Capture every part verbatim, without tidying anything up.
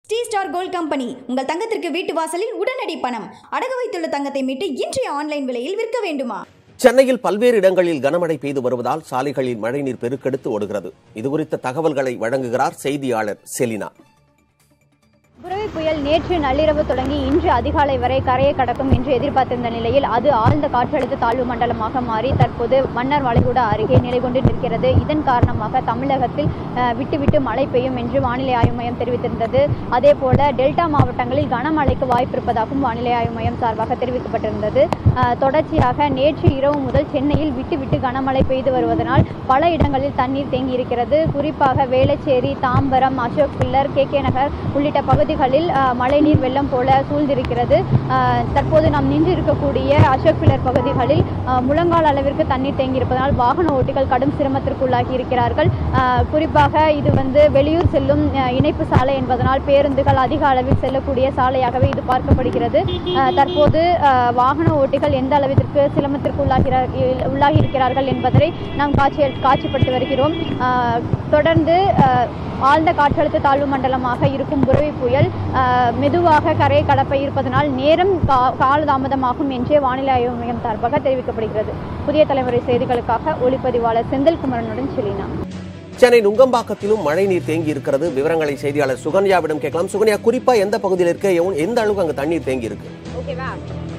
T Star Gold Company உங்கள் தங்கத்திற்கு வீட்டு வாசலில் உடனடி பணம் அடகு வைத்துள்ள தங்கத்தை மீட்டு இன்றைய ஆன்லைன் விலையில் விற்க வேண்டுமா? சென்னையில் பல்வேறு இடங்களில் கனமழை பெய்து வருவதால் சாலைகளில் மழைநீர் பெருக்கெடுத்து ஓடுகிறது. இதுகுறித்த தகவல்களை வழங்குகிறார் செய்தியாளர் செலினா. புரவி புயல் நேற்று நள்ளிரவு தொடங்கி இன்று அதிகாலை வரை கரையை கடக்கும் என்று எதிர்பார்த்திருந்த நிலையில் அது ஆழ்ந்த காற்றழுத்த தாழ்வு மண்டலமாக மாறி தற்போது மன்னார் வளைகுடா அருகே நிலை கொண்டு நிற்கிறது. இதன் காரணமாக தமிழகத்தில் விட்டு விட்டு மழை பெய்யும் என்று வானிலை ஆய்வு மையம் தெரிவித்திருந்தது. அதே போல டெல்டா மாவட்டங்களில் கனமழைக்கு வாய்ப்பு இருப்பதாகவும் வானிலை ஆய்வு மையம் சார்பாக தெரிவிக்கப்பட்டிருந்தது. தொடர்ச்சியாக நேற்று இரவு முதல் சென்னையில் விட்டு விட்டு கனமழை பெய்து வருவதனால் பல இடங்களில் தண்ணீர் தேங்கி இருக்கிறது. குறிப்பாக Velachery, Tambaram, Ashok pillar, K K Nagar உள்ளிட்ட பகுதி பகுதிகளில் மழைநீர் வெள்ளம் போல சூழ்ந்திருக்கிறது. தற்போது நாம் நின்று இருக்கக்கூடிய அசோக் பில்லர் பகுதிகளில் முழங்கால் அளவிற்கு தண்ணீர் தேங்கியிருப்பதனால் வாகன ஓட்டிகள் கடும் சிரமத்திற்குள்ளாகி இருக்கிறார்கள். குறிப்பாக இது வந்து வெளியூர் செல்லும் இணைப்பு சாலை என்பதனால் பேருந்துகள் அதிக அளவில் செல்லக்கூடிய சாலையாகவே இது பார்க்கப்படுகிறது. தற்போது வாகன ஓட்டிகள் எந்த அளவிற்கு சிரமத்திற்கு உள்ளாகிறார் உள்ளாகி இருக்கிறார்கள் என்பதை நாம் காட்சி காட்சிப்படுத்தி வருகிறோம். தொடர்ந்து ஆழ்ந்த காற்றழுத்த தாழ்வு மண்டலமாக இருக்கும் புரவி புயல் மெதுவாக கரையை கடப்ப இருப்பதனால் நேரம் காலதாமதமாகும் என்றே வானிலை ஆய்வு மையம் சார்பாக தெரிவிக்கப்படுகிறது. புதிய தலைமுறை செய்திகளுக்காக ஒளிப்பதிவாளர் செந்தில்குமரனுடன் செலினா. சென்னை நுங்கம்பாக்கத்திலும் மழை நீர் தேங்கி இருக்கிறது. விவரங்களை செய்தியாளர் சுகன்யாவிடம் கேட்கலாம். சுகன்யா, குறிப்பா எந்த பகுதியில் இருக்க, எந்த அளவுக்கு அங்க தண்ணீர் தேங்கி இருக்கு? ஓகேவா?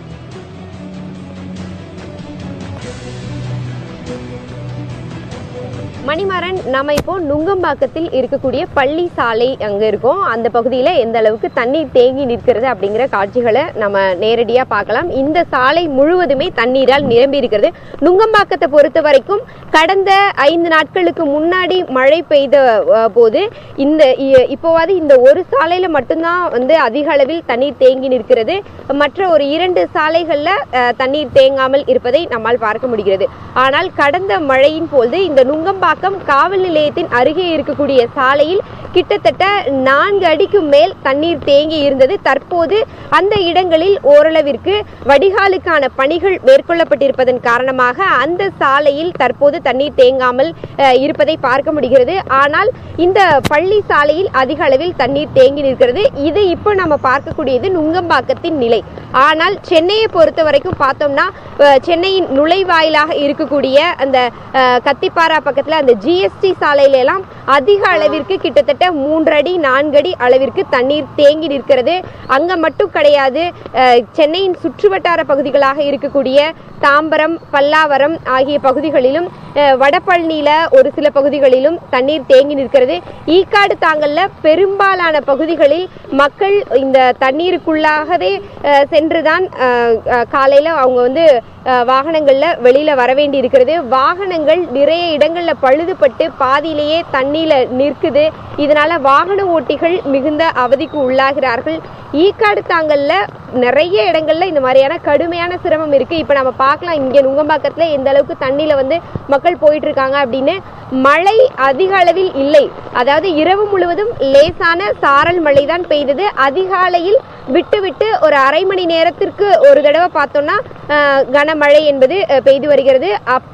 மணிமாறன், நம்ம இப்போ நுங்கம்பாக்கத்தில் இருக்கக்கூடிய பள்ளி சாலை அங்கே இருக்கோம். அந்த பகுதியில் எந்த அளவுக்கு தண்ணீர் தேங்கி நிற்கிறது அப்படிங்கிற காட்சிகளை நம்ம நேரடியாக பார்க்கலாம். இந்த சாலை முழுவதுமே தண்ணீரால் நிரம்பி இருக்கிறது. நுங்கம்பாக்கத்தை பொறுத்த வரைக்கும் கடந்த ஐந்து நாட்களுக்கு முன்னாடி மழை பெய்த போது இந்த இப்போவாது இந்த ஒரு சாலையில் மட்டும்தான் வந்து அதிக அளவில் தண்ணீர் தேங்கி நிற்கிறது. மற்ற ஒரு இரண்டு சாலைகளில் தண்ணீர் தேங்காமல் இருப்பதை நம்மால் பார்க்க முடிகிறது. ஆனால் கடந்த மழையின் போது இந்த நுங்கம்பாக்கம் காவல் நிலையத்தின் அருகே இருக்கக்கூடிய சாலையில் கிட்டத்தட்ட நான்கு அடிக்கு மேல் தண்ணீர் தேங்கி இருந்தது. தற்போது அந்த இடங்களில் ஓரளவிற்கு வடிகாலுக்கான பணிகள் மேற்கொள்ளப்பட்டிருப்பதன் காரணமாக அந்த சாலையில் தற்போது தண்ணீர் தேங்காமல் இருப்பதை பார்க்க முடிகிறது. ஆனால் இந்த பள்ளி சாலையில் அதிக அளவில் தண்ணீர் தேங்கி நிற்கிறது. இது இப்போ நம்ம பார்க்கக்கூடியது நுங்கம்பாக்கத்தின் நிலை. ஆனால் சென்னையை பொறுத்த வரைக்கும் பார்த்தோம்னா சென்னையின் நுழைவாயிலாக இருக்கக்கூடிய அந்த கத்திப்பாரா பக்கத்தில் அந்த ஜிஎஸ்டி சாலையில எல்லாம் அதிக அளவிற்கு கிட்டத்தட்ட மூன்று அடி நான்கு அடி அளவிற்கு தண்ணீர் தேங்கி நிற்கிறது. அங்க மட்டும் கிடையாது, சென்னையின் சுற்றுவட்டார பகுதிகளாக இருக்கக்கூடிய தாம்பரம், பல்லாவரம் ஆகிய பகுதிகளிலும் வடபழனியில ஒரு சில பகுதிகளிலும் தண்ணீர் தேங்கி நிற்கிறது. ஈக்காடு தாங்கல்ல பெரும்பாலான பகுதிகளில் மக்கள் இந்த தண்ணீருக்குள்ளாகவே சென்றுதான் காலையில அவங்க வந்து வாகனங்கள்ல வெளியில வர வேண்டி இருக்கிறது. வாகனங்கள் நிறைய இடங்கள்ல பழுதுபட்டு பாதியிலேயே தண்ணீர்ல நிற்குது. இதனால வாகன ஓட்டிகள் மிகுந்த அவதிக்கு உள்ளாகிறார்கள். ஈக்காடு தாங்கல்ல நிறைய இடங்கள்ல இந்த மாதிரியான கடுமையான சிரமம் இருக்கு. இப்ப நம்ம பார்க்கலாம் இங்க நுங்கம்பாக்கத்துல எந்த அளவுக்கு தண்ணியில வந்து மக்கள் போயிட்டு இருக்காங்க அப்படின்னு. மழை அதிக அளவில் இல்லை, அதாவது இரவு முழுவதும் லேசான சாரல் மழை தான் பெய்தது. அதிகாலையில் விட்டு விட்டு ஒரு அரை மணி நேரத்திற்கு ஒரு தடவை பார்த்தோம்னா கனமழை என்பது பெய்து வருகிறது.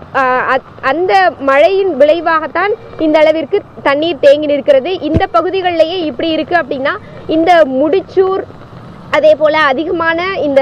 அந்த மழையின் விளைவாகத்தான் இந்த அளவிற்கு தண்ணீர் தேங்கி நிற்கிறது. இந்த பகுதிகளிலேயே இப்படி இருக்கு அப்படின்னா இந்த முடிச்சூர் அதே போல அதிகமான இந்த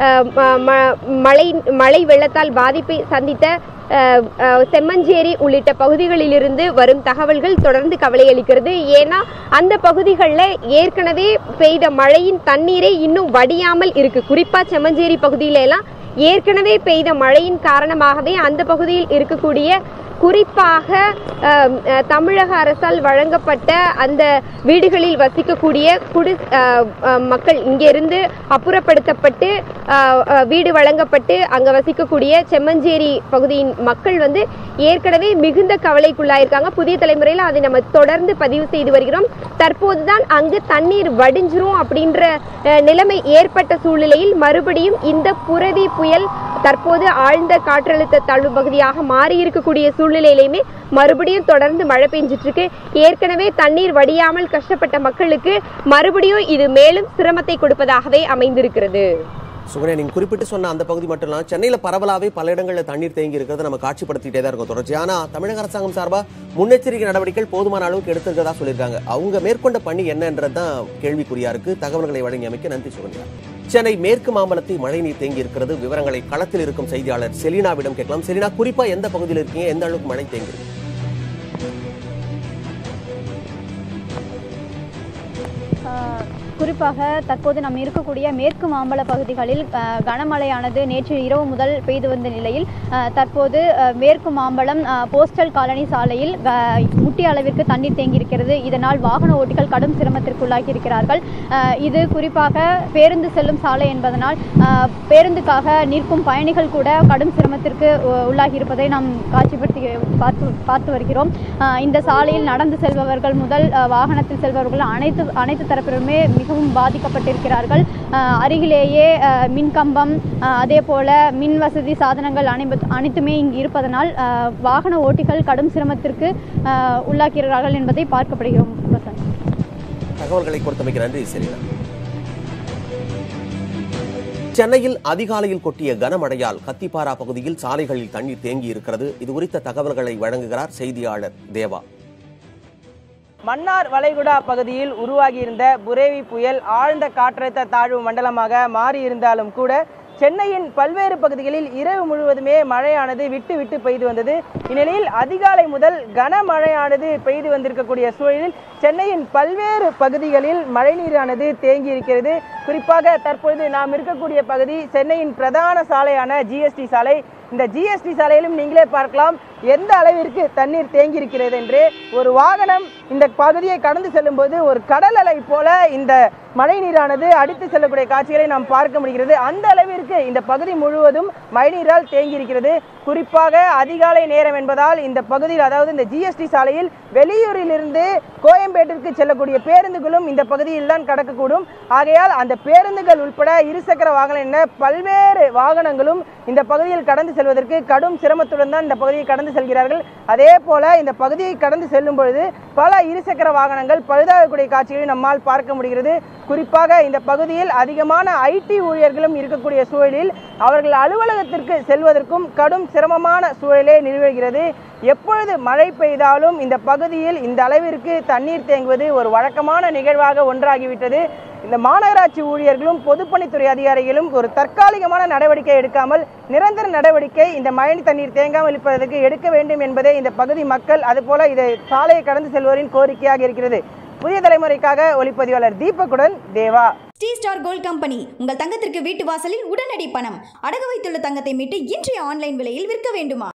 மழை மழை வெள்ளத்தால் பாதிப்பை சந்தித்த செம்மஞ்சேரி உள்ளிட்ட பகுதிகளிலிருந்து வரும் தகவல்கள் தொடர்ந்து கவலை அளிக்கிறது. ஏன்னா அந்த பகுதிகளில் ஏற்கனவே பெய்த மழையின் தண்ணீரே இன்னும் வடியாமல் இருக்கு. குறிப்பா செம்மஞ்சேரி பகுதியில எல்லாம் ஏற்கனவே பெய்த மழையின் காரணமாகவே அந்த பகுதியில் இருக்கக்கூடிய குறிப்பாக தமிழக அரசால் வழங்கப்பட்ட அந்த வீடுகளில் வசிக்கக்கூடிய குடி மக்கள் இங்கிருந்து அப்புறப்படுத்தப்பட்டு வீடு வழங்கப்பட்டு அங்க வசிக்கக்கூடிய செம்மஞ்சேரி பகுதியின் மக்கள் வந்து ஏற்கனவே மிகுந்த கவலைக்குள்ளாயிருக்காங்க. புதிய தலைமுறையில் அதை நம்ம தொடர்ந்து பதிவு செய்து வருகிறோம். தற்போதுதான் அங்கு தண்ணீர் வடிஞ்சிரும் அப்படின்ற நிலைமை ஏற்பட்ட சூழ்நிலையில் மறுபடியும் இந்த புரவி புயல் தற்போது ஆழ்ந்த காற்றழுத்த தாழ்வு பகுதியாக மாறி இருக்கக்கூடிய சூழ்நிலையிலுமே மறுபடியும் தொடர்ந்து மழை பெஞ்சிட்டு இருக்கு. ஏற்கனவே தண்ணீர் வடியாமல் கஷ்டப்பட்ட மக்களுக்கு மறுபடியும் இது மேலும் சிரமத்தை கொடுப்பதாகவே அமைந்திருக்கிறது. சுகன்யா, நீங்க குறிப்பிட்டு சொன்ன அந்த பகுதி மட்டும் இல்லாம சென்னையில பரவலாவே பல இடங்களில் தண்ணீர் தேங்கி இருக்கிறத நம்ம காட்சிப்படுத்திட்டே தான் இருக்கும் தொடர்ச்சி. ஆனா தமிழக அரசாங்கம் சார்பா முன்னெச்சரிக்கை நடவடிக்கைகள் போதுமான அளவுக்கு எடுத்திருக்கிறதா சொல்லியிருக்காங்க. அவங்க மேற்கொண்ட பணி என்னன்றதுதான் கேள்விக்குறியா இருக்கு. தகவல்களை வழங்கி அமைக்க நன்றி சுகன்யா. சென்னை மேற்கு மாம்பலத்தில் மழைநீர் தேங்கி இருக்கிறது. விவரங்களை களத்தில் இருக்கும் செய்தியாளர் செலினாவிடம் கேட்கலாம். செலினா, குறிப்பா எந்த பகுதியில் இருக்கீங்க, எந்த அளவுக்கு மழை தேங்கி இருக்கு? குறிப்பாக தற்போது நாம் இருக்கக்கூடிய மேற்கு மாம்பல பகுதிகளில் கனமழையானது நேற்று இரவு முதல் பெய்து வந்த நிலையில் தற்போது மேற்கு மாம்பலம் போஸ்டல் காலனி சாலையில் முட்டிய அளவிற்கு தண்ணீர் தேங்கியிருக்கிறது. இதனால் வாகன ஓட்டிகள் கடும் சிரமத்திற்குள்ளாகி இருக்கிறார்கள். இது குறிப்பாக பேருந்து செல்லும் சாலை என்பதனால் பேருந்துக்காக நிற்கும் பயணிகள் கூட கடும் சிரமத்திற்கு உள்ளாகி இருப்பதை நாம் காட்சிப்படுத்தி பார்த்து பார்த்து வருகிறோம். இந்த சாலையில் நடந்து செல்பவர்கள் முதல் வாகனத்தில் செல்பவர்கள் அனைத்து அனைத்து தரப்பிலுமே மிகவும் பாதிக்கப்பட்டிருக்கிறார்கள். அருகிலேயே மின்கம்பம் அதே போல மின் வசதி சாதனங்கள் அனைத்துமே இங்கு இருப்பதனால் வாகன ஓட்டிகள் கடும் சிரமத்திற்கு உள்ளாக்கிறார்கள் என்பதை பார்க்கப்படுகிறோம். தகவல்களை கொடுத்தமைக்கு நன்றி செலினா. சென்னையில் அதிகாலையில் கொட்டிய கனமழையால் கத்திப்பாரா பகுதியில் சாலைகளில் தண்ணீர் தேங்கி இருக்கிறது. இது குறித்த தகவல்களை வழங்குகிறார் செய்தியாளர் தேவா. மன்னார் வளைகுடா பகுதியில் உருவாகியிருந்த புரேவி புயல் ஆழ்ந்த காற்றழுத்த தாழ்வு மண்டலமாக மாறியிருந்தாலும் கூட சென்னையின் பல்வேறு பகுதிகளில் இரவு முழுவதுமே மழையானது விட்டு விட்டு பெய்து வந்தது. இந்நிலையில் அதிகாலை முதல் கனமழையானது பெய்து வந்திருக்கக்கூடிய சூழலில் சென்னையின் பல்வேறு பகுதிகளில் மழைநீரானது தேங்கி இருக்கிறது. குறிப்பாக தற்பொழுது நாம் இருக்கக்கூடிய பகுதி சென்னையின் பிரதான சாலையான ஜிஎஸ்டி சாலை. இந்த ஜிஎஸ்டி சாலையிலும் நீங்களே பார்க்கலாம் எந்த அளவிற்கு தண்ணீர் தேங்கி இருக்கிறது என்று. ஒரு வாகனம் இந்த பகுதியை கடந்து செல்லும் போது ஒரு கடல் அலை போல இந்த மழை நீரானது அடித்து செல்லக்கூடிய காட்சிகளை நாம் பார்க்க முடிகிறது. அந்த அளவிற்கு இந்த பகுதி முழுவதும் மழைநீரால் தேங்கி இருக்கிறது. குறிப்பாக அதிகாலை நேரம் என்பதால் இந்த பகுதியில், அதாவது இந்த ஜிஎஸ்டி சாலையில் வெளியூரிலிருந்து கோயம்பேட்டிற்கு செல்லக்கூடிய பேருந்துகளும் இந்த பகுதியில் தான் கடக்கக்கூடும். ஆகையால் அந்த பேருந்துகள் உட்பட இருசக்கர வாகனம் என பல்வேறு வாகனங்களும் இந்த பகுதியில் கடந்து செல்வதற்கு கடும் சிரமத்துடன் தான் இந்த பகுதியை கடந்து செல்கிறார்கள். அதே போல இந்த பகுதியை கடந்து செல்லும் பொழுது பல இருசக்கர வாகனங்கள் பழுதாகக்கூடிய காட்சிகளை நம்மால் பார்க்க முடிகிறது. குறிப்பாக இந்த பகுதியில் அதிகமான ஐடி ஊழியர்களும் இருக்கக்கூடிய சூழலில் அவர்கள் அலுவலகத்திற்கு செல்வதற்கும் கடும் சிரமமான சூழலே நிலவுகிறது. எப்பொழுது மழை பெய்தாலும் இந்த பகுதியில் இந்த அளவிற்கு தண்ணீர் தேங்குவது ஒரு வழக்கமான நிகழ்வாக ஒன்றாகிவிட்டது. இந்த மாநகராட்சி ஊழியர்களும் பொதுப்பணித்துறை அதிகாரிகளும் ஒரு தற்காலிகமான நடவடிக்கை எடுக்காமல் நிரந்தர நடவடிக்கை இந்த மழை தண்ணீர் தேங்காமல் இருப்பதற்கு எடுக்க வேண்டும் என்பதே இந்த பகுதி மக்கள், அதுபோல இதை சாலையை கடந்து செல்வோரின் கோரிக்கையாக இருக்கிறது. புதிய தலைமுறைக்காக ஒளிப்பதிவாளர் தீபக்குடன் Deva. Shri star gold company உங்கள் தங்கத்திற்கு வீட்டு வாசலில் உடனடி பணம். அடகு வைத்துள்ள தங்கத்தை மீட்டு இன்றைய ஆன்லைன் விலையில் விற்க வேண்டுமா?